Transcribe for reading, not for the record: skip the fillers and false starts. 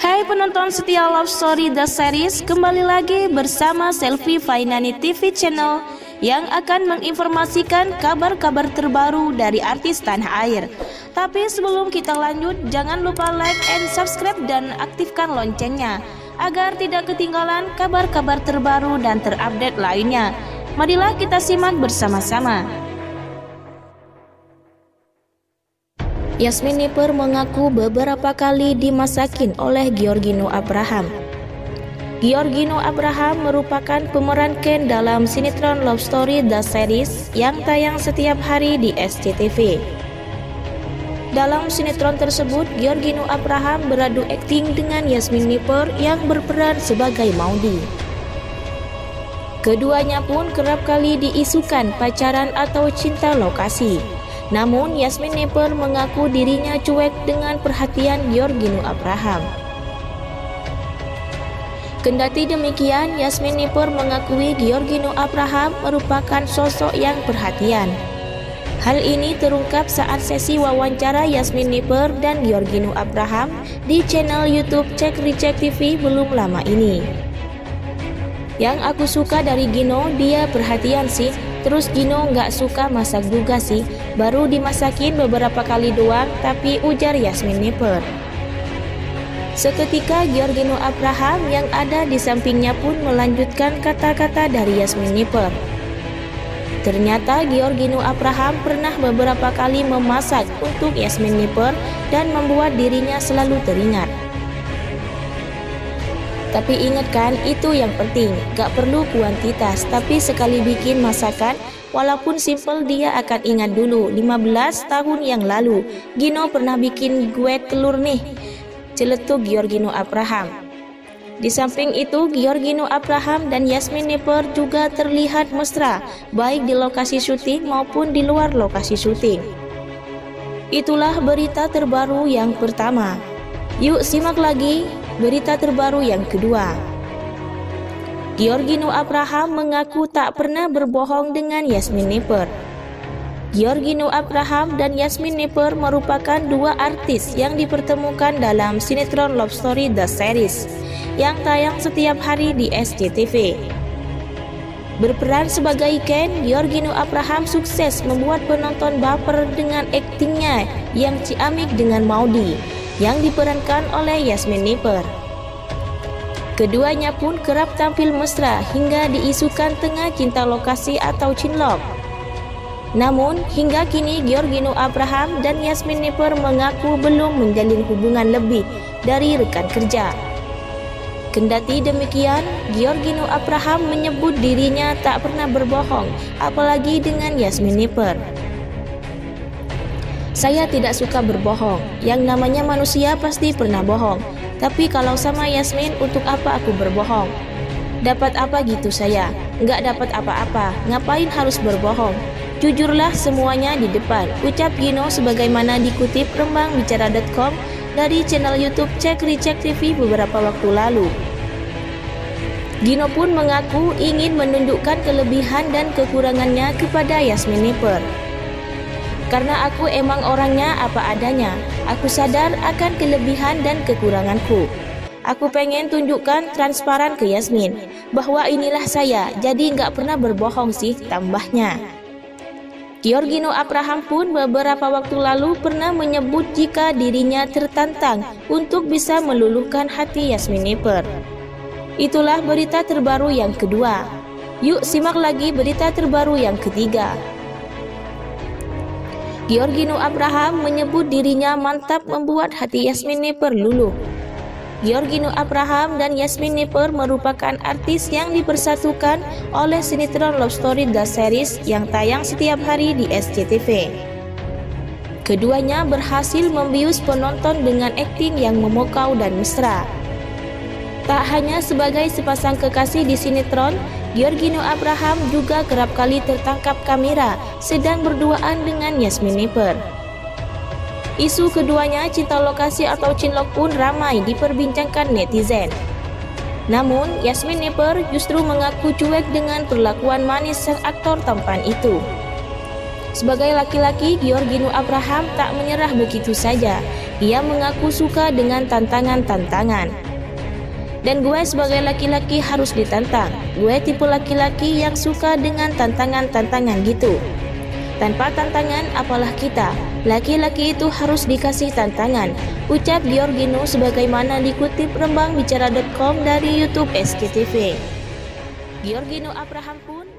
Hai penonton setia Love Story The Series, kembali lagi bersama Selfie Fainani TV Channel yang akan menginformasikan kabar-kabar terbaru dari artis tanah air. Tapi sebelum kita lanjut, jangan lupa like and subscribe dan aktifkan loncengnya agar tidak ketinggalan kabar-kabar terbaru dan terupdate lainnya. Marilah kita simak bersama-sama. Yasmin Nipper mengaku beberapa kali dimasakin oleh Giorgino Abraham. Giorgino Abraham merupakan pemeran Ken dalam sinetron Love Story The Series yang tayang setiap hari di SCTV. Dalam sinetron tersebut, Giorgino Abraham beradu akting dengan Yasmin Nipper yang berperan sebagai Maudy. Keduanya pun kerap kali diisukan pacaran atau cinta lokasi. Namun, Yasmin Nipper mengaku dirinya cuek dengan perhatian Giorgino Abraham. Kendati demikian, Yasmin Nipper mengakui Giorgino Abraham merupakan sosok yang perhatian. Hal ini terungkap saat sesi wawancara Yasmin Nipper dan Giorgino Abraham di channel YouTube Cek Ricek TV belum lama ini. Yang aku suka dari Gino, dia perhatian sih. Terus Gino nggak suka masak juga sih, baru dimasakin beberapa kali doang, tapi ujar Yasmin Nipper. Seketika Giorgino Abraham yang ada di sampingnya pun melanjutkan kata-kata dari Yasmin Nipper. Ternyata Giorgino Abraham pernah beberapa kali memasak untuk Yasmin Nipper dan membuat dirinya selalu teringat. Tapi ingat kan, itu yang penting, gak perlu kuantitas, tapi sekali bikin masakan, walaupun simple dia akan ingat dulu. 15 tahun yang lalu, Gino pernah bikin gue telur nih, celetuk Giorgino Abraham. Di samping itu, Giorgino Abraham dan Yasmin Nipper juga terlihat mesra, baik di lokasi syuting maupun di luar lokasi syuting. Itulah berita terbaru yang pertama. Yuk simak lagi berita terbaru yang kedua. Giorgino Abraham mengaku tak pernah berbohong dengan Yasmin Nipper. Giorgino Abraham dan Yasmin Nipper merupakan dua artis yang dipertemukan dalam sinetron Love Story The Series yang tayang setiap hari di SCTV. Berperan sebagai Ken, Giorgino Abraham sukses membuat penonton baper dengan aktingnya yang ciamik dengan Maudy yang diperankan oleh Yasmin Nipper. Keduanya pun kerap tampil mesra hingga diisukan tengah cinta lokasi atau cinlok. Namun, hingga kini Giorgino Abraham dan Yasmin Nipper mengaku belum menjalin hubungan lebih dari rekan kerja. Kendati demikian, Giorgino Abraham menyebut dirinya tak pernah berbohong, apalagi dengan Yasmin Nipper. Saya tidak suka berbohong, yang namanya manusia pasti pernah bohong. Tapi kalau sama Yasmin, untuk apa aku berbohong? Dapat apa gitu saya? Nggak dapat apa-apa, ngapain harus berbohong? Jujurlah semuanya di depan, ucap Gino sebagaimana dikutip rembangbicara.com dari channel YouTube Cek Ricek TV beberapa waktu lalu. Gino pun mengaku ingin menunjukkan kelebihan dan kekurangannya kepada Yasmin Nipper. Karena aku emang orangnya apa adanya, aku sadar akan kelebihan dan kekuranganku. Aku pengen tunjukkan transparan ke Yasmin, bahwa inilah saya, jadi nggak pernah berbohong sih, tambahnya. Giorgino Abraham pun beberapa waktu lalu pernah menyebut jika dirinya tertantang untuk bisa meluluhkan hati Yasmin Nipper. Itulah berita terbaru yang kedua. Yuk simak lagi berita terbaru yang ketiga. Giorgino Abraham menyebut dirinya mantap membuat hati Yasmin Nipper luluh. Giorgino Abraham dan Yasmin Nipper merupakan artis yang dipersatukan oleh sinetron Love Story The Series yang tayang setiap hari di SCTV. Keduanya berhasil membius penonton dengan akting yang memukau dan mesra. Tak hanya sebagai sepasang kekasih di sinetron, Giorgino Abraham juga kerap kali tertangkap kamera sedang berduaan dengan Yasmin Nipper. Isu keduanya cinta lokasi atau cinlok pun ramai diperbincangkan netizen. Namun, Yasmin Nipper justru mengaku cuek dengan perlakuan manis sang aktor tampan itu. Sebagai laki-laki, Giorgino Abraham tak menyerah begitu saja. Ia mengaku suka dengan tantangan-tantangan. Dan gue sebagai laki-laki harus ditantang. Gue tipe laki-laki yang suka dengan tantangan-tantangan gitu. Tanpa tantangan apalah kita. Laki-laki itu harus dikasih tantangan. Ucap Giorgino sebagaimana dikutip rembangbicara.com dari YouTube SCTV. Giorgino Abraham pun